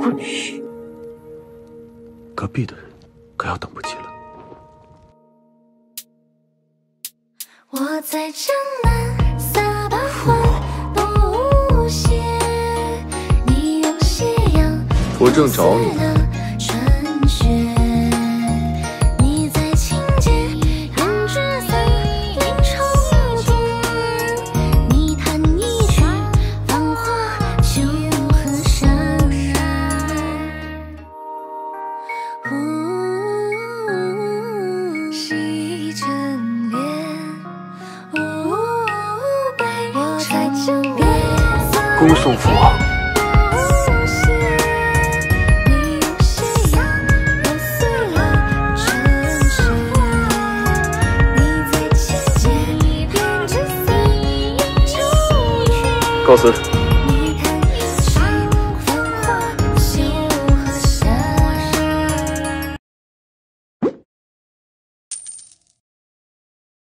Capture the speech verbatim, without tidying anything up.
可你，隔壁的人可要等不及了。 我在江南撒把欢不歇，你用斜阳我正找你。 春雪，你在清洁胭脂色映绸缎，你弹一曲繁华秋河山。西城莲，我在江边。 恭送父王。 告辞。